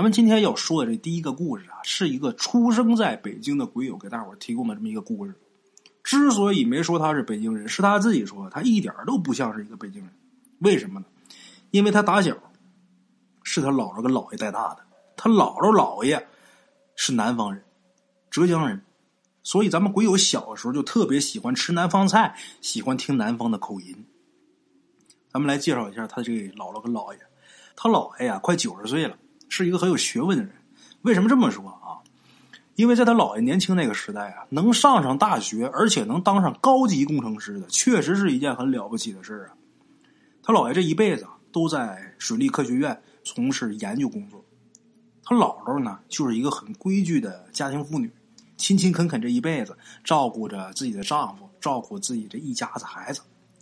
咱们今天要说的这第一个故事啊，是一个出生在北京的鬼友给大伙提供的这么一个故事。之所以没说他是北京人，是他自己说他一点都不像是一个北京人。为什么呢？因为他打小是他姥姥跟姥爷带大的，他姥姥姥爷是南方人，浙江人，所以咱们鬼友小时候就特别喜欢吃南方菜，喜欢听南方的口音。咱们来介绍一下他这个姥姥跟姥爷。他姥爷呀快90岁了，是一个很有学问的人。为什么这么说啊？因为在他姥爷年轻那个时代啊，能上大学，而且能当上高级工程师的，确实是一件很了不起的事啊。他姥爷这一辈子都在水利科学院从事研究工作。他姥姥呢，就是一个很规矩的家庭妇女，勤勤恳恳这一辈子，照顾着自己的丈夫，照顾自己这一家子孩子。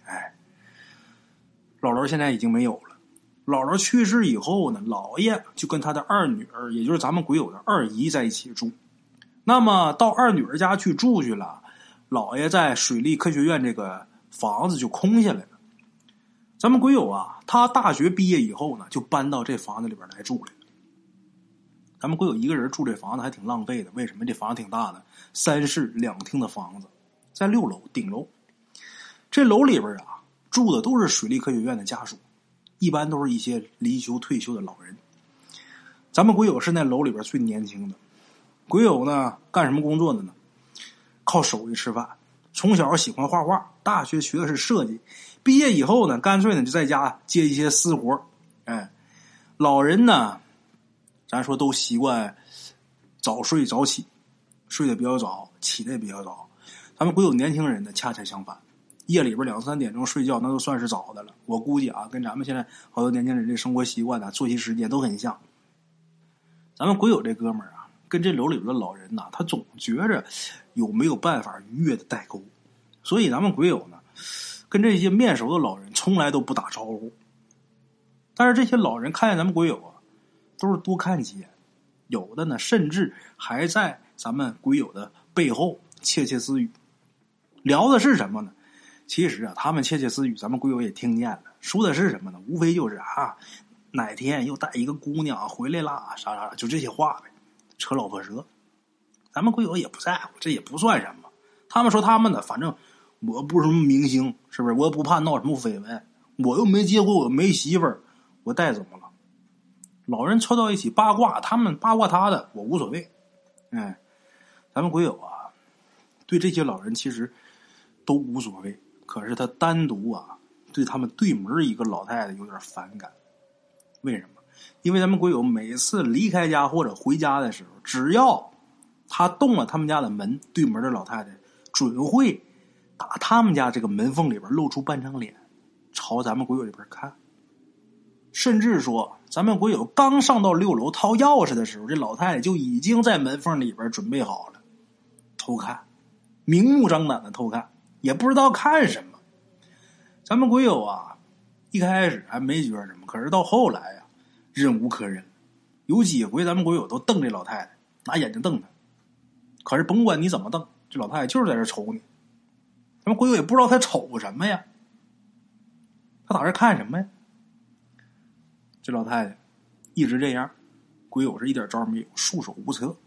姥姥现在已经没有了。姥姥去世以后呢，姥爷就跟他的二女儿，也就是咱们鬼友的二姨在一起住。那么到二女儿家去住去了，姥爷在水利科学院这个房子就空下来了。咱们鬼友啊，他大学毕业以后呢，就搬到这房子里边来住了。咱们鬼友一个人住这房子还挺浪费的，为什么？这房子挺大的，3室2厅的房子，在6楼顶楼。这楼里边啊，住的都是水利科学院的家属，一般都是一些离休退休的老人。咱们鬼友是那楼里边最年轻的。鬼友呢，干什么工作的呢？靠手艺吃饭。从小喜欢画画，大学学的是设计，毕业以后呢，干脆呢就在家接一些私活。老人呢，咱说都习惯早睡早起，睡得比较早，起得也比较早。咱们鬼友年轻人呢，恰恰相反，夜里边2、3点钟睡觉，那都算是早的了。我估计啊，跟咱们现在好多年轻人这生活习惯啊、作息时间都很像。咱们鬼友这哥们儿啊，跟这楼里边的老人呐，他总觉着有没有办法逾越的代沟，所以咱们鬼友呢，跟这些面熟的老人从来都不打招呼。但是这些老人看见咱们鬼友啊，都是多看几眼，有的呢甚至还在咱们鬼友的背后窃窃私语。聊的是什么呢？其实啊，他们窃窃私语咱们鬼友也听见了，说的是什么呢？无非就是啊，哪天又带一个姑娘回来啦，啥啥，就这些话呗，扯老婆舌。咱们鬼友也不在乎，这也不算什么。他们说他们的，反正我不是什么明星，是不是？我也不怕闹什么绯闻，我又没结婚，我没媳妇儿，我带怎么了？老人凑到一起八卦，他们八卦他的，我无所谓。咱们鬼友啊，对这些老人其实都无所谓，可是他单独啊，对他们对门一个老太太有点反感。为什么？因为咱们鬼友每次离开家或者回家的时候，只要他动了他们家的门，对门的老太太准会打他们家这个门缝里边露出半张脸，朝咱们鬼友这边看。甚至说咱们鬼友刚上到6楼掏钥匙的时候，这老太太就已经在门缝里边准备好了偷看，明目张胆的偷看，也不知道看什么。咱们鬼友啊，一开始还没觉得什么，可是到后来啊，忍无可忍。有几回咱们鬼友都瞪这老太太，拿眼睛瞪她，可是甭管你怎么瞪，这老太太就是在这瞅你。咱们鬼友也不知道她瞅什么呀，她打这看什么呀？这老太太一直这样，鬼友是一点招没有，束手无策。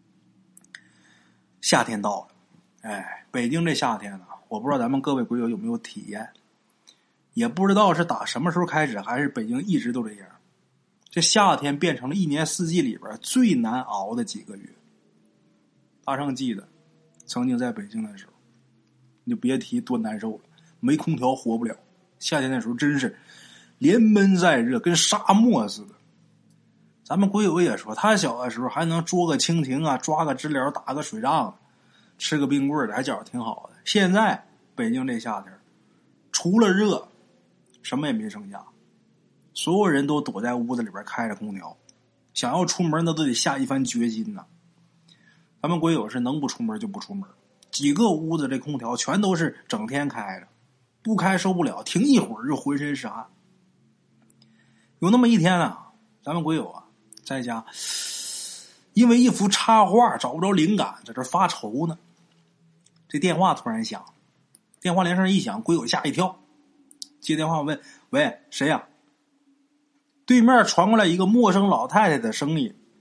夏天到了，北京这夏天啊，我不知道咱们各位鬼友有没有体验，也不知道是打什么时候开始，还是北京一直都这样。这夏天变成了1年4季里边最难熬的几个月。大圣记得曾经在北京的时候，你就别提多难受了，没空调活不了。夏天的时候真是连闷带热，跟沙漠似的。咱们鬼友也说，他小的时候还能捉个蜻蜓啊，抓个知了，打个水仗，吃个冰棍的，还觉得挺好的。现在北京这夏天，除了热，什么也没剩下。所有人都躲在屋子里边开着空调，想要出门那都得下一番决心呐。咱们鬼友是能不出门就不出门，几个屋子这空调全都是整天开着，不开受不了，停一会儿就浑身是汗。有那么一天啊，咱们鬼友啊在家，因为一幅插画找不着灵感，在这发愁呢。这电话突然响，电话铃声一响，鬼友吓一跳，接电话问：喂，谁呀？对面传过来一个陌生老太太的声音，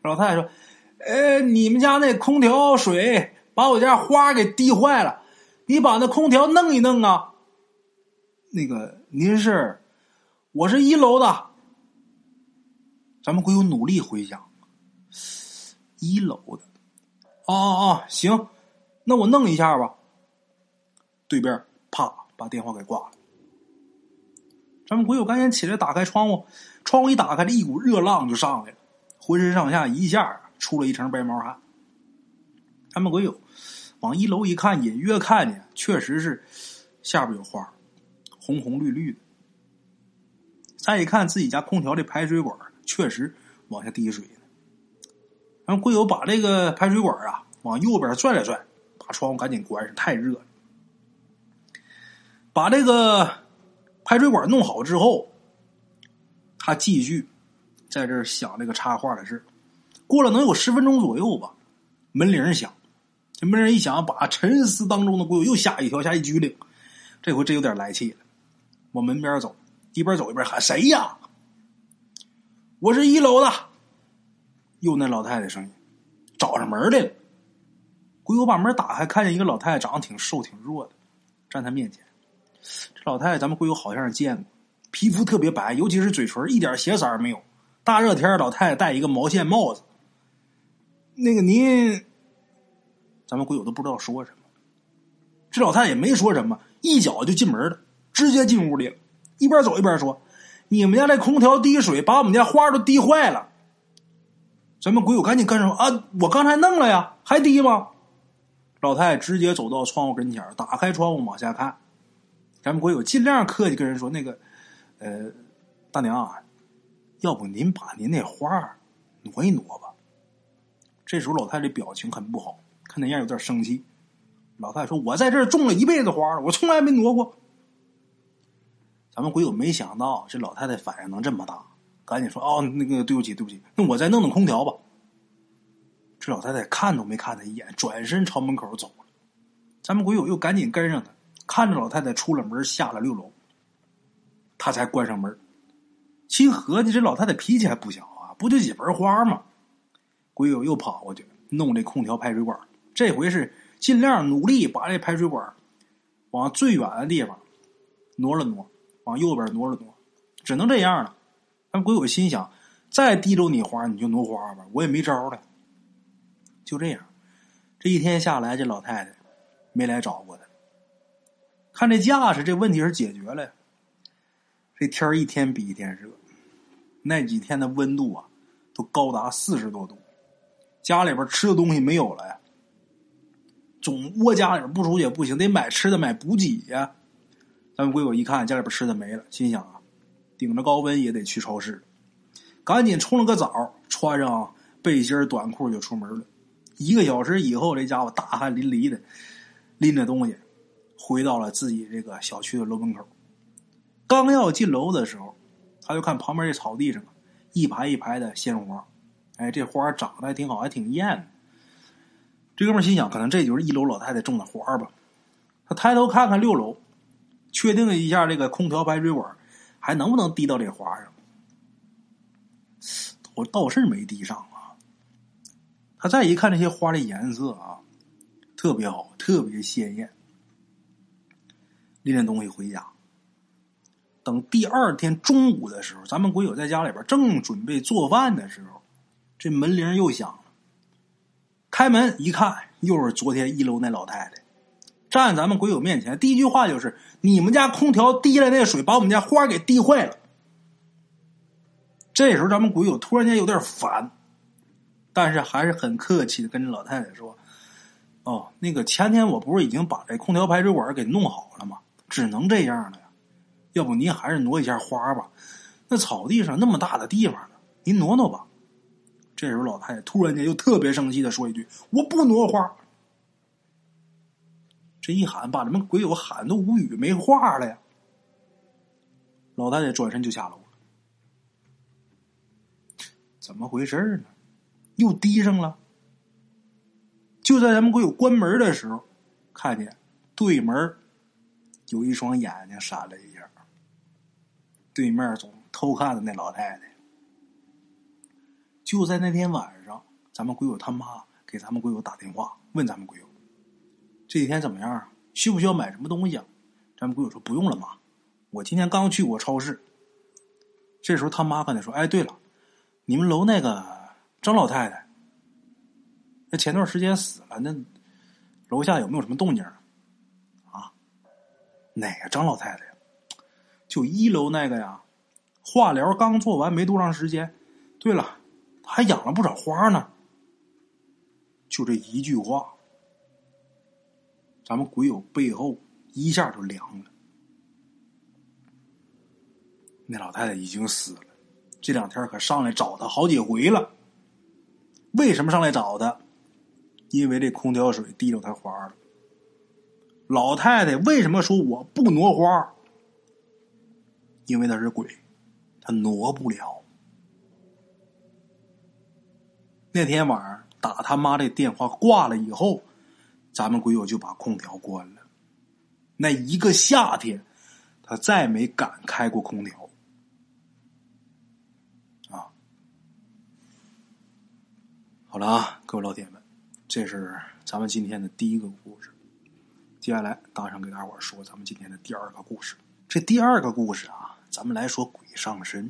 老太太说：“你们家那空调水把我家花给滴坏了，你把那空调弄一弄啊。”那个您是？我是1楼的。咱们鬼友努力回想，1楼的。行，那我弄一下吧。对面啪把电话给挂了。咱们鬼友赶紧起来打开窗户，窗户一打开，这一股热浪就上来了，浑身上下一下出了一层白毛汗。咱们鬼友往1楼一看，隐约看见确实是下边有花，红红绿绿的。再一看自己家空调的排水管确实往下滴水呢。咱们鬼友把这个排水管往右边拽了拽，把窗户赶紧关上，太热了。把这个排水管弄好之后，他继续在这儿想这个插话的事。过了能有10分钟左右吧，门铃响。这门铃一响，把沉思当中的鬼友又吓一跳，吓一激灵。这回真有点来气了，往门边走，一边走一边喊：“谁呀？”“我是1楼的。”又那老太太声音，找上门来了。鬼友把门打开，看见一个老太太，长得挺瘦挺弱的，站他面前。这老太太咱们鬼友好像是见过，皮肤特别白，尤其是嘴唇一点血色没有。大热天老太太戴一个毛线帽子。那个您，咱们鬼友都不知道说什么。这老太太也没说什么，一脚就进门了，直接进屋里了，一边走一边说：“你们家那空调滴水，把我们家花都滴坏了。”咱们鬼友赶紧跟上啊！我刚才弄了呀，还滴吗？老太太直接走到窗户跟前，打开窗户往下看。咱们鬼友尽量客气跟人说：“那个，大娘啊，要不您把您那花挪一挪吧。”这时候老太太表情很不好，看那样有点生气。老太太说：“我在这儿种了一辈子花了，我从来没挪过。”咱们鬼友没想到这老太太反应能这么大，赶紧说：“哦，那个对不起，那我再弄弄空调吧。”这老太太看都没看他一眼，转身朝门口走了。咱们鬼友又赶紧跟上他，看着老太太出了门，下了6楼，他才关上门。心合计这老太太脾气还不小啊，不就几盆花吗？鬼友又跑过去弄这空调排水管，这回是尽量努力把这排水管往最远的地方挪了挪，往右边挪了挪，只能这样了。咱鬼友心想，再滴着你花你就挪花吧，我也没招了。就这样，这一天下来，这老太太没来找过他。看这架势，这问题是解决了呀。这天一天比一天热，那几天的温度都高达40多度，家里边吃的东西没有了呀，总窝家里边不出去也不行，得买吃的买补给呀。咱们鬼友一看家里边吃的没了，心想顶着高温也得去超市，赶紧冲了个澡，穿上背心短裤就出门了。1个小时以后，这家伙大汗淋漓的拎着东西回到了自己这个小区的楼门口。刚要进楼的时候，他就看旁边这草地上一排一排的鲜花，这花长得还挺好，还挺艳的。这哥们心想，可能这就是1楼老太太种的花吧。他抬头看看6楼，确定了一下这个空调排水管还能不能滴到这花上。我倒是没滴上啊。他再一看这些花的颜色特别好，特别鲜艳。拎着东西回家，等第2天中午的时候，咱们鬼友在家里边正准备做饭的时候，这门铃又响了。开门一看，又是昨天1楼那老太太，站咱们鬼友面前，第一句话就是：“你们家空调滴了那水，把我们家花给滴坏了。”这时候咱们鬼友突然间有点烦，但是还是很客气的跟着老太太说：“哦，那个前天我不是已经把这空调排水管给弄好了吗？只能这样了呀。要不您还是挪一下花吧，那草地上那么大的地方呢，您挪挪吧。”这时候老太太突然间又特别生气的说一句：“我不挪花。”这一喊把咱们鬼友喊都无语没话了呀。老太太转身就下楼了。怎么回事呢？又滴上了。就在咱们鬼友关门的时候，看见对门有一双眼睛闪了一下，对面总偷看的那老太太。 就在那天晚上，咱们鬼友他妈给咱们鬼友打电话，问咱们鬼友这几天怎么样啊？需不需要买什么东西啊？咱们鬼友说不用了妈，我今天刚去过超市。这时候他妈跟他说，哎，对了，你们楼那个张老太太，那前段时间死了，那楼下有没有什么动静啊？哪个张老太太呀？就1楼那个呀，化疗刚做完没多长时间。对了，还养了不少花呢。就这一句话，咱们鬼友背后一下就凉了。那老太太已经死了，这2天可上来找他好几回了。为什么上来找他？因为这空调水滴着他花了。老太太为什么说我不挪花？因为他是鬼，他挪不了。那天晚上打他妈这电话挂了以后，咱们鬼友就把空调关了。那一个夏天，他再没敢开过空调。好了啊，各位老铁们，这是咱们今天的第1个故事。接下来大圣给大伙说咱们今天的第2个故事。这第2个故事啊，咱们来说鬼上身。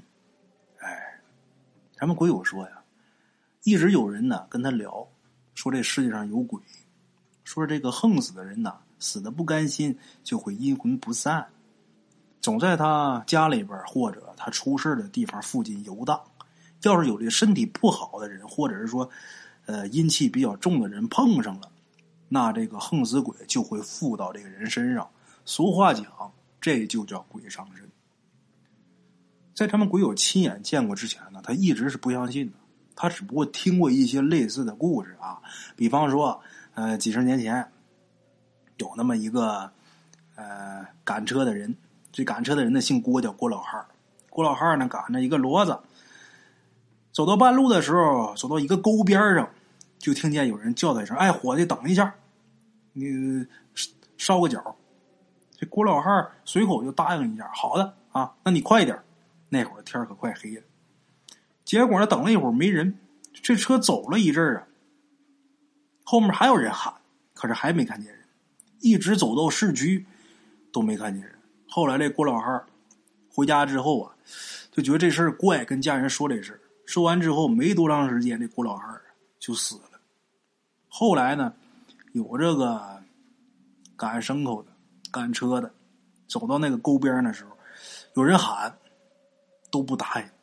咱们鬼友说呀，一直有人呢跟他聊，说这世界上有鬼，说这个横死的人呢，死的不甘心就会阴魂不散，总在他家里边或者他出事的地方附近游荡。要是有这身体不好的人，或者是说阴气比较重的人碰上了，那这个横死鬼就会附到这个人身上。俗话讲，这就叫鬼上身。在他们鬼友亲眼见过之前呢，他一直是不相信的，他只不过听过一些类似的故事啊。比方说几十年前有那么一个赶车的人，这赶车的人呢姓郭，叫郭老汉。郭老汉呢赶着一个骡子，走到半路的时候，走到一个沟边上，就听见有人叫他一声，哎，伙计，等一下，你烧个脚。这郭老汉随口就答应一下，好的啊，那你快点。那会儿天可快黑了。结果呢，等了一会儿没人，这车走了一阵啊，后面还有人喊，可是还没看见人，一直走到市区都没看见人。后来这郭老汉回家之后啊，就觉得这事儿怪，跟家人说这事儿。说完之后没多长时间，这郭老汉就死了。后来呢，有这个赶牲口的、赶车的，走到那个沟边的时候，有人喊，都不答应。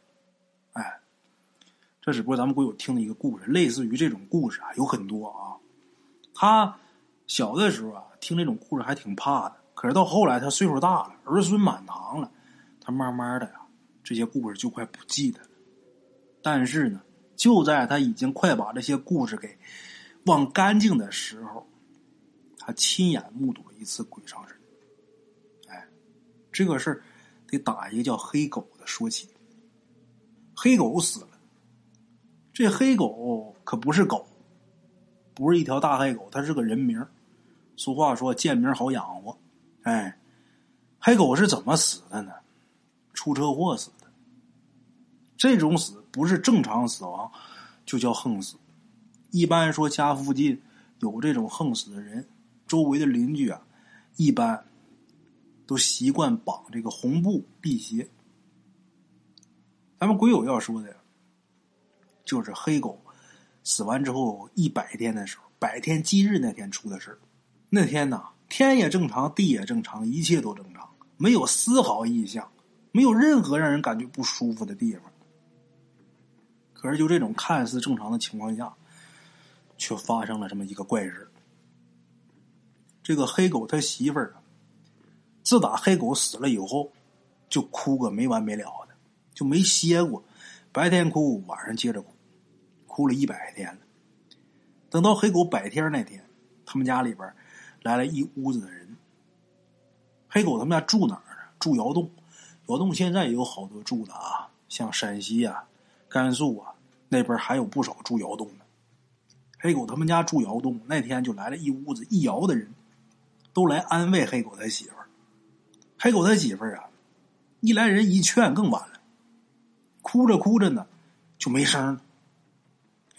这只不过咱们鬼友听的一个故事，类似于这种故事啊有很多啊。他小的时候啊听这种故事还挺怕的，可是到后来他岁数大了，儿孙满堂了，他慢慢的呀这些故事就快不记得了。但是呢，就在他已经快把这些故事给忘干净的时候，他亲眼目睹了一次鬼上身。这个事儿得打一个叫黑狗的说起。黑狗死了，这黑狗可不是狗，不是一条大黑狗，它是个人名。俗话说见名好养活。黑狗是怎么死的呢？出车祸死的。这种死不是正常死亡，就叫横死。一般说家附近有这种横死的人，周围的邻居啊，一般都习惯绑这个红布辟邪。咱们鬼友要说的呀，就是黑狗死完之后100天的时候，百天忌日那天出的事。那天呢，天也正常，地也正常，一切都正常，没有丝毫异象，没有任何让人感觉不舒服的地方。可是就这种看似正常的情况下，却发生了这么一个怪事。这个黑狗他媳妇儿啊，自打黑狗死了以后，就哭个没完没了的，就没歇过，白天哭，晚上接着哭，哭了100天了。等到黑狗100天那天，他们家里边来了一屋子的人。黑狗他们家住哪儿呢？住窑洞。窑洞现在也有好多住的啊，像陕西啊、甘肃啊那边还有不少住窑洞的。黑狗他们家住窑洞，那天就来了一屋子一窑的人，都来安慰黑狗他媳妇儿。黑狗他媳妇儿啊，一来人一劝更晚了，哭着哭着呢就没声了，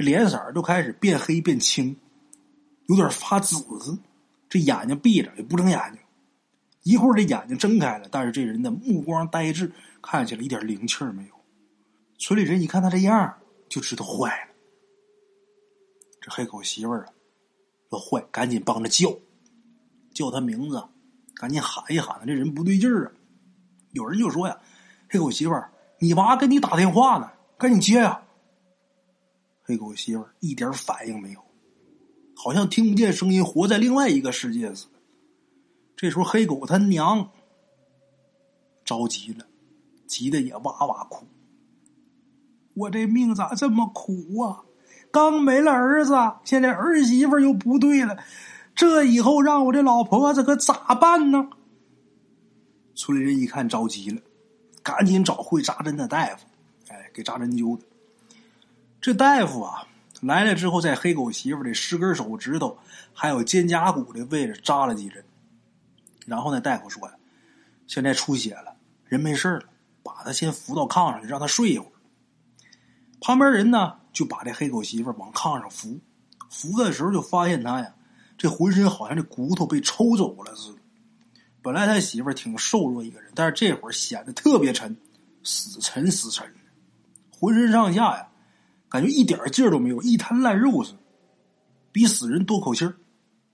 这脸色就开始变黑变青，有点发紫，这眼睛闭着也不睁眼睛，一会儿这眼睛睁开了，但是这人的目光呆滞，看起来一点灵气儿没有。村里人一看他这样就知道坏了，这黑狗媳妇儿要坏，赶紧帮着叫他名字，赶紧喊一喊，这人不对劲儿啊。有人就说呀，黑狗媳妇儿，你娃给你打电话呢，赶紧接呀。黑狗媳妇儿一点反应没有，好像听不见声音，活在另外一个世界似的。这时候黑狗他娘着急了，急得也哇哇哭。我这命咋这么苦啊，刚没了儿子，现在儿媳妇又不对了，这以后让我这老婆子可咋办呢？村里人一看着急了，赶紧找会扎针的大夫，给扎针灸的。这大夫啊来了之后，在黑狗媳妇的10根手指头还有肩胛骨的位置扎了几针。然后呢，大夫说呀，现在出血了，人没事了，把他先扶到炕上去，让他睡一会儿。旁边人呢就把这黑狗媳妇往炕上扶，扶的时候就发现他呀，这浑身好像这骨头被抽走了似的。本来他媳妇挺瘦弱一个人，但是这会儿显得特别沉，死沉，浑身上下呀感觉一点劲儿都没有，一滩烂肉似的，比死人多口气儿。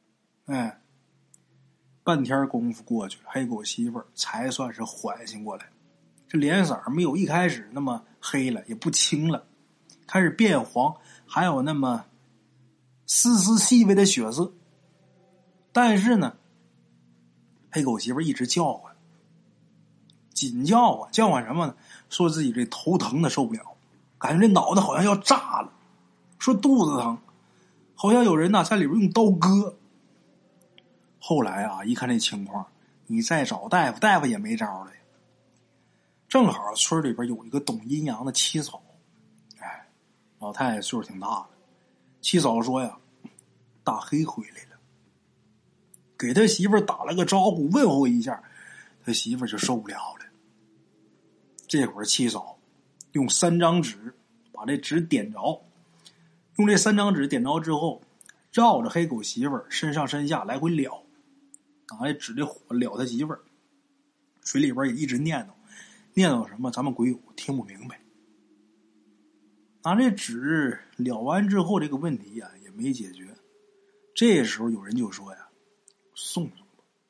半天功夫过去了，黑狗媳妇才算是缓醒过来，这脸色没有一开始那么黑了，也不青了，开始变黄，还有那么丝丝细微的血色。但是呢，黑狗媳妇一直叫唤，紧叫唤，叫唤什么呢？说自己这头疼的受不了，感觉这脑袋好像要炸了，说肚子疼，好像有人在里边用刀割。后来啊，一看这情况，你再找大夫，大夫也没招了。正好村里边有一个懂阴阳的七嫂，老太太岁数挺大了。七嫂说呀，大黑回来了，给他媳妇打了个招呼，问候一下，他媳妇就受不了了。这会儿七嫂用3张纸把这纸点着，用这3张纸点着之后，绕着黑狗媳妇身上身下来回燎，拿这纸的火燎他媳妇儿，嘴里边也一直念叨什么，咱们鬼友听不明白。拿这纸燎完之后，这个问题呀也没解决。这时候有人就说呀，送吧，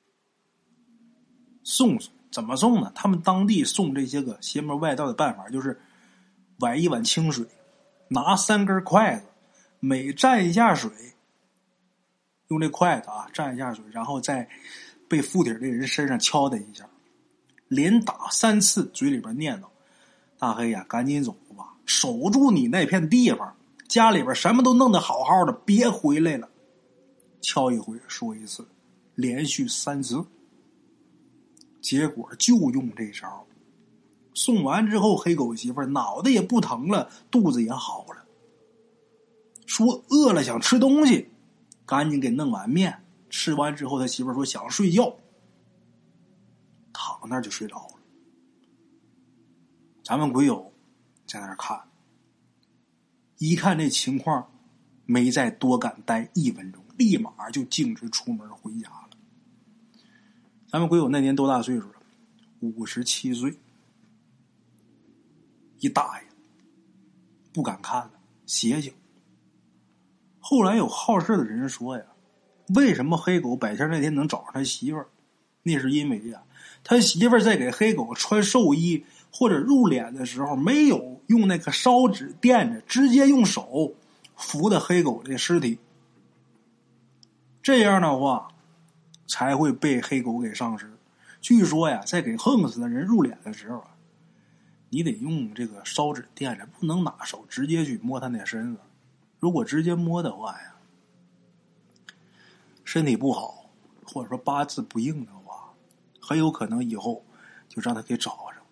送怎么送呢？他们当地送这些个邪门外道的办法就是崴一碗清水，拿3根筷子，每蘸一下水，用这筷子蘸一下水，然后在被附体的人身上敲他一下，连打3次，嘴里边念叨，大黑呀，赶紧走吧，守住你那片地方，家里边什么都弄得好好的，别回来了。敲一回，说一次，连续3次。结果就用这招，送完之后，黑狗媳妇脑袋也不疼了，肚子也好了，说饿了想吃东西，赶紧给弄碗面，吃完之后他媳妇说想睡觉，躺那儿就睡着了。咱们鬼友在那儿看，一看这情况，没再多敢待1分钟，立马就径直出门回家了。咱们鬼友那年多大岁数了？57岁。一大爷不敢看了，邪性。后来有好事的人说呀，为什么黑狗白天那天能找上他媳妇儿？那是因为呀，他媳妇儿在给黑狗穿寿衣或者入殓的时候，没有用那个烧纸垫着，直接用手扶的黑狗的尸体。这样的话才会被黑狗给上尸。据说呀，在给横死的人入殓的时候啊，你得用这个烧纸垫着，不能拿手直接去摸他那身子。如果直接摸的话呀，身体不好或者说八字不硬的话，很有可能以后就让他给找上。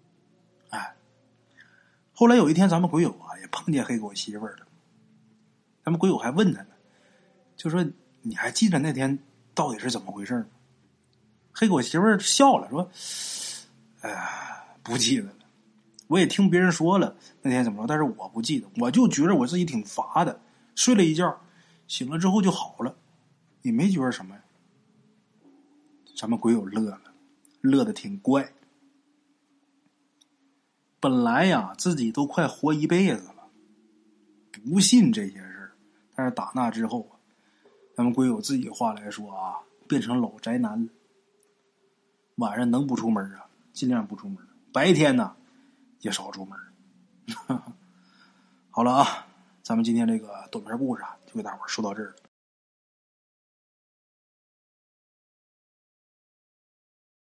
后来有一天咱们鬼友也碰见黑狗媳妇儿了，咱们鬼友还问他呢，就说你还记得那天到底是怎么回事吗？黑狗媳妇儿笑了说，不记得了， 我也听别人说了那天怎么着，但是我不记得，我就觉得我自己挺乏的，睡了一觉，醒了之后就好了，也没觉得什么呀。咱们鬼友乐了，乐得挺怪。本来呀，自己都快活一辈子了，不信这些事儿，但是打那之后啊，咱们鬼友自己话来说啊，变成老宅男了。晚上能不出门啊，尽量不出门。白天呢，也少出门。好了啊，咱们今天这个短篇故事啊，就给大伙儿说到这儿了。